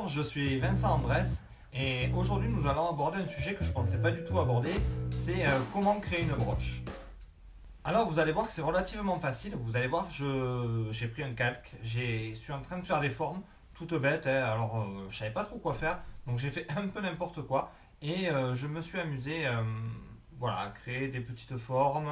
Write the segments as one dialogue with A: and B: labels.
A: Bonjour, je suis Vincent Andrès et aujourd'hui nous allons aborder un sujet que je ne pensais pas du tout aborder, c'est comment créer une broche. Alors vous allez voir que c'est relativement facile, vous allez voir, j'ai pris un calque, je suis en train de faire des formes toutes bêtes, hein. Alors je savais pas trop quoi faire, donc j'ai fait un peu n'importe quoi et je me suis amusé voilà, à créer des petites formes,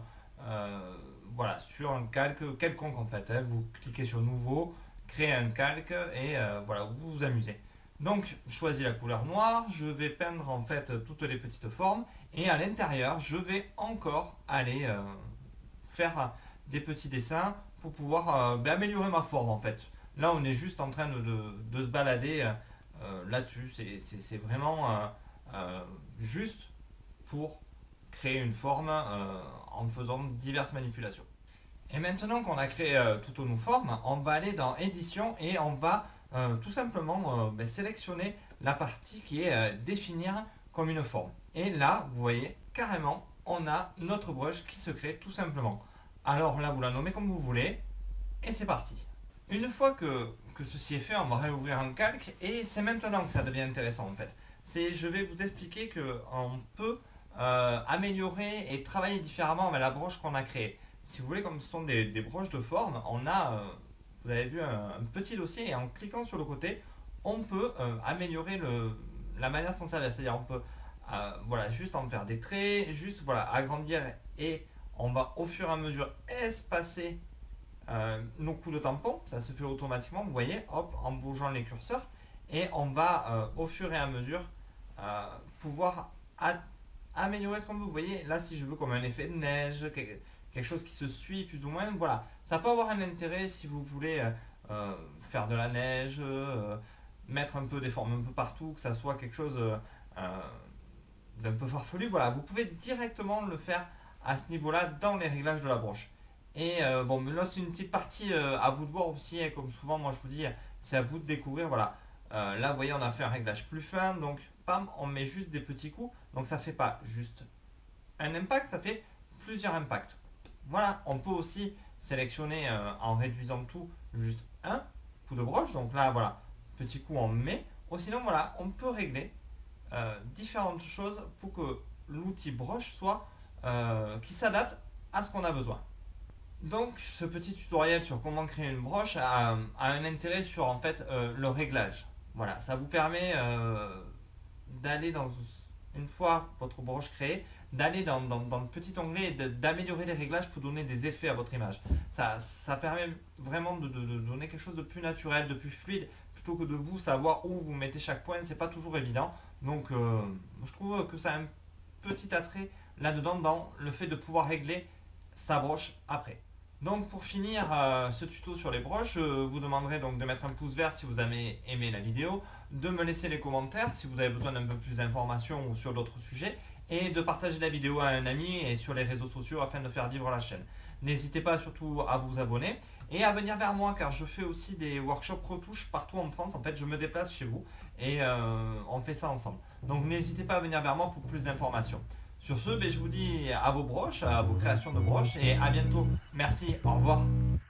A: voilà, sur un calque quelconque en fait, hein. Vous cliquez sur nouveau, créer un calque et voilà, vous vous amusez. Donc je choisis la couleur noire, je vais peindre en fait toutes les petites formes et à l'intérieur je vais encore aller faire des petits dessins pour pouvoir améliorer ma forme en fait. Là on est juste en train de se balader là-dessus, c'est vraiment juste pour créer une forme en faisant diverses manipulations. Et maintenant qu'on a créé toutes nos formes, on va aller dans édition et on va tout simplement sélectionner la partie qui est définir comme une forme. Et là, vous voyez, carrément, on a notre brush qui se crée tout simplement. Alors là, vous la nommez comme vous voulez et c'est parti. Une fois que ceci est fait, on va réouvrir un calque et c'est maintenant que ça devient intéressant en fait. Je vais vous expliquer qu'on peut améliorer et travailler différemment avec la broche qu'on a créée. Si vous voulez, comme ce sont des broches de forme, on a, vous avez vu, un petit dossier et en cliquant sur le côté, on peut améliorer la manière de s'en servir. C'est-à-dire on peut voilà, juste en faire des traits, juste voilà, agrandir et on va au fur et à mesure espacer nos coups de tampon. Ça se fait automatiquement, vous voyez, hop, en bougeant les curseurs. Et on va au fur et à mesure pouvoir améliorer ce qu'on veut. Vous voyez, là si je veux comme un effet de neige, quelque chose qui se suit plus ou moins, voilà. Ça peut avoir un intérêt si vous voulez faire de la neige, mettre un peu des formes un peu partout, que ça soit quelque chose d'un peu farfelu. Voilà, vous pouvez directement le faire à ce niveau-là dans les réglages de la broche. Et bon, mais là c'est une petite partie à vous de voir aussi, hein, comme souvent moi je vous dis, c'est à vous de découvrir. Voilà, là vous voyez on a fait un réglage plus fin, donc pam, on met juste des petits coups, donc ça fait pas juste un impact, ça fait plusieurs impacts. Voilà, on peut aussi sélectionner en réduisant tout juste un coup de broche. Donc là, voilà, petit coup on met. Ou sinon, voilà, on peut régler différentes choses pour que l'outil broche soit qui s'adapte à ce qu'on a besoin. Donc, ce petit tutoriel sur comment créer une broche a un intérêt sur en fait le réglage. Voilà, ça vous permet d'aller dans, une fois votre broche créée, d'aller dans le petit onglet et d'améliorer les réglages pour donner des effets à votre image. Ça permet vraiment de donner quelque chose de plus naturel, de plus fluide, plutôt que de vous savoir où vous mettez chaque point, c'est pas toujours évident. Donc je trouve que ça a un petit attrait là-dedans dans le fait de pouvoir régler sa broche après. Donc pour finir ce tuto sur les broches, je vous demanderai donc de mettre un pouce vert si vous avez aimé la vidéo, de me laisser les commentaires si vous avez besoin d'un peu plus d'informations ou sur d'autres sujets, et de partager la vidéo à un ami et sur les réseaux sociaux afin de faire vivre la chaîne. N'hésitez pas surtout à vous abonner et à venir vers moi car je fais aussi des workshops retouches partout en France. En fait je me déplace chez vous et on fait ça ensemble. Donc n'hésitez pas à venir vers moi pour plus d'informations. Sur ce, je vous dis à vos broches, à vos créations de broches et à bientôt. Merci, au revoir.